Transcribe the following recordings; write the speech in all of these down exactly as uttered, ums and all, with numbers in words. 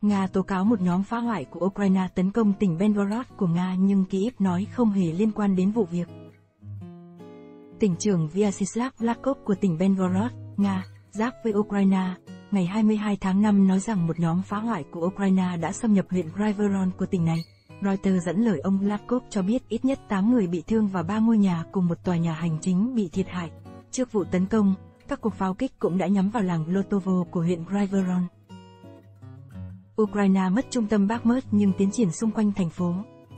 Nga tố cáo một nhóm phá hoại của Ukraine tấn công tỉnh Belgorod của Nga nhưng Kyiv nói không hề liên quan đến vụ việc. Tỉnh trưởng Vyacheslav Gladkov của tỉnh Belgorod, Nga, giáp với Ukraine, ngày hai mươi hai tháng năm nói rằng một nhóm phá hoại của Ukraine đã xâm nhập huyện Kryvyi của tỉnh này. Reuters dẫn lời ông Gladkov cho biết ít nhất tám người bị thương và ba ngôi nhà cùng một tòa nhà hành chính bị thiệt hại. Trước vụ tấn công, các cuộc pháo kích cũng đã nhắm vào làng Lotovo của huyện Kryvyi. Ukraine mất trung tâm Bakhmut nhưng tiến triển xung quanh thành phố.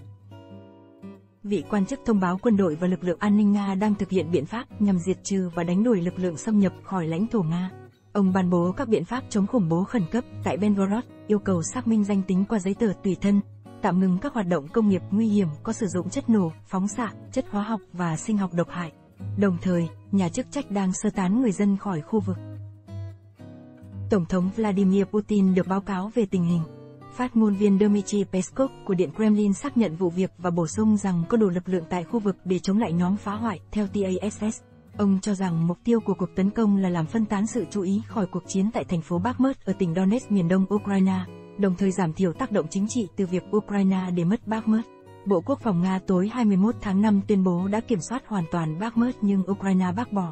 Vị quan chức thông báo quân đội và lực lượng an ninh Nga đang thực hiện biện pháp nhằm diệt trừ và đánh đuổi lực lượng xâm nhập khỏi lãnh thổ Nga. Ông ban bố các biện pháp chống khủng bố khẩn cấp tại Belgorod, yêu cầu xác minh danh tính qua giấy tờ tùy thân, tạm ngừng các hoạt động công nghiệp nguy hiểm có sử dụng chất nổ, phóng xạ, chất hóa học và sinh học độc hại. Đồng thời, nhà chức trách đang sơ tán người dân khỏi khu vực. Tổng thống Vladimir Putin được báo cáo về tình hình. Phát ngôn viên Dmitry Peskov của Điện Kremlin xác nhận vụ việc và bổ sung rằng có đủ lực lượng tại khu vực để chống lại nhóm phá hoại, theo tê a ét ét. Ông cho rằng mục tiêu của cuộc tấn công là làm phân tán sự chú ý khỏi cuộc chiến tại thành phố Bakhmut ở tỉnh Donetsk miền đông Ukraine, đồng thời giảm thiểu tác động chính trị từ việc Ukraine để mất Bakhmut. Bộ Quốc phòng Nga tối hai mươi mốt tháng năm tuyên bố đã kiểm soát hoàn toàn Bakhmut nhưng Ukraine bác bỏ.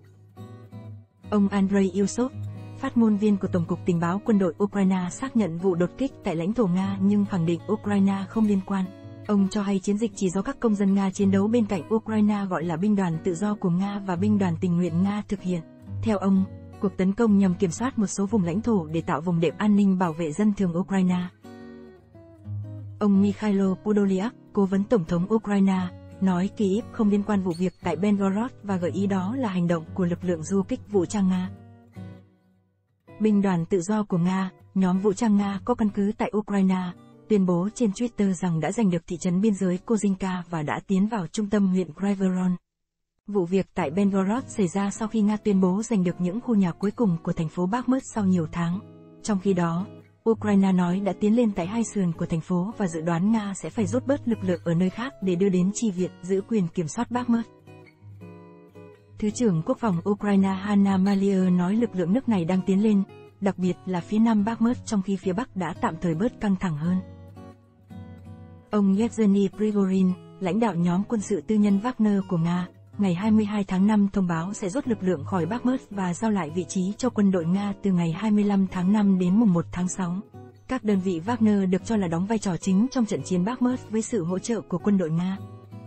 Ông Andrei Yusov, phát ngôn viên của Tổng cục Tình báo Quân đội Ukraine xác nhận vụ đột kích tại lãnh thổ Nga nhưng khẳng định Ukraine không liên quan. Ông cho hay chiến dịch chỉ do các công dân Nga chiến đấu bên cạnh Ukraine gọi là binh đoàn tự do của Nga và binh đoàn tình nguyện Nga thực hiện. Theo ông, cuộc tấn công nhằm kiểm soát một số vùng lãnh thổ để tạo vùng đệm an ninh bảo vệ dân thường Ukraine. Ông Mikhailo Podolyak, cố vấn Tổng thống Ukraine, nói Kyiv không liên quan vụ việc tại Belgorod và gợi ý đó là hành động của lực lượng du kích vũ trang Nga. Binh đoàn tự do của Nga, nhóm vũ trang Nga có căn cứ tại Ukraine, tuyên bố trên Twitter rằng đã giành được thị trấn biên giới Kozinka và đã tiến vào trung tâm huyện Kryvyi. Vụ việc tại Belgorod xảy ra sau khi Nga tuyên bố giành được những khu nhà cuối cùng của thành phố Bakhmut sau nhiều tháng. Trong khi đó, Ukraine nói đã tiến lên tại hai sườn của thành phố và dự đoán Nga sẽ phải rút bớt lực lượng ở nơi khác để đưa đến chi viện giữ quyền kiểm soát Bakhmut. Thứ trưởng Quốc phòng Ukraine Hanna Maliar nói lực lượng nước này đang tiến lên, đặc biệt là phía nam Bakhmut trong khi phía bắc đã tạm thời bớt căng thẳng hơn. Ông Yevgeny Prigozhin, lãnh đạo nhóm quân sự tư nhân Wagner của Nga, ngày hai mươi hai tháng năm thông báo sẽ rút lực lượng khỏi Bakhmut và giao lại vị trí cho quân đội Nga từ ngày hai mươi lăm tháng năm đến mùng một tháng sáu. Các đơn vị Wagner được cho là đóng vai trò chính trong trận chiến Bakhmut với sự hỗ trợ của quân đội Nga.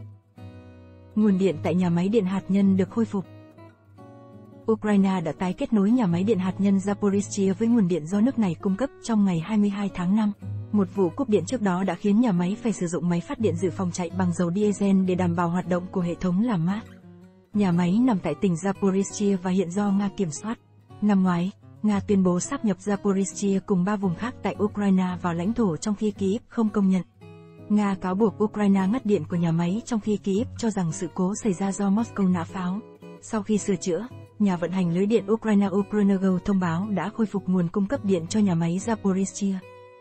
Nguồn điện tại nhà máy điện hạt nhân được khôi phục. Ukraine đã tái kết nối nhà máy điện hạt nhân Zaporizhzhia với nguồn điện do nước này cung cấp trong ngày hai mươi hai tháng năm. Một vụ cúp điện trước đó đã khiến nhà máy phải sử dụng máy phát điện dự phòng chạy bằng dầu diesel để đảm bảo hoạt động của hệ thống làm mát. Nhà máy nằm tại tỉnh Zaporizhzhia và hiện do Nga kiểm soát. Năm ngoái, Nga tuyên bố sáp nhập Zaporizhzhia cùng ba vùng khác tại Ukraine vào lãnh thổ trong khi Kyiv không công nhận. Nga cáo buộc Ukraine ngắt điện của nhà máy trong khi Kyiv cho rằng sự cố xảy ra do Moscow nã pháo. Sau khi sửa chữa, nhà vận hành lưới điện Ukraine Ukrenergo thông báo đã khôi phục nguồn cung cấp điện cho nhà máy Zaporizhzhia.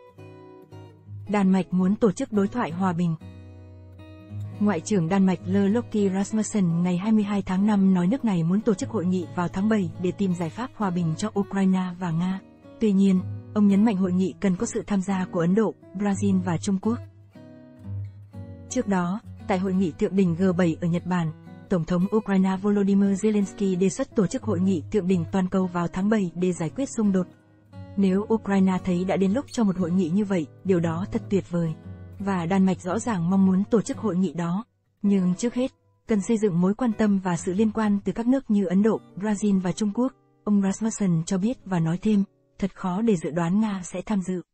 Đan Mạch muốn tổ chức đối thoại hòa bình. Ngoại trưởng Đan Mạch Lars Løkke Rasmussen ngày hai mươi hai tháng năm nói nước này muốn tổ chức hội nghị vào tháng bảy để tìm giải pháp hòa bình cho Ukraine và Nga. Tuy nhiên, ông nhấn mạnh hội nghị cần có sự tham gia của Ấn Độ, Brazil và Trung Quốc. Trước đó, tại hội nghị thượng đỉnh G bảy ở Nhật Bản, Tổng thống Ukraine Volodymyr Zelensky đề xuất tổ chức hội nghị thượng đỉnh toàn cầu vào tháng bảy để giải quyết xung đột. Nếu Ukraine thấy đã đến lúc cho một hội nghị như vậy, điều đó thật tuyệt vời. Và Đan Mạch rõ ràng mong muốn tổ chức hội nghị đó. Nhưng trước hết, cần xây dựng mối quan tâm và sự liên quan từ các nước như Ấn Độ, Brazil và Trung Quốc, ông Rasmussen cho biết và nói thêm, thật khó để dự đoán Nga sẽ tham dự.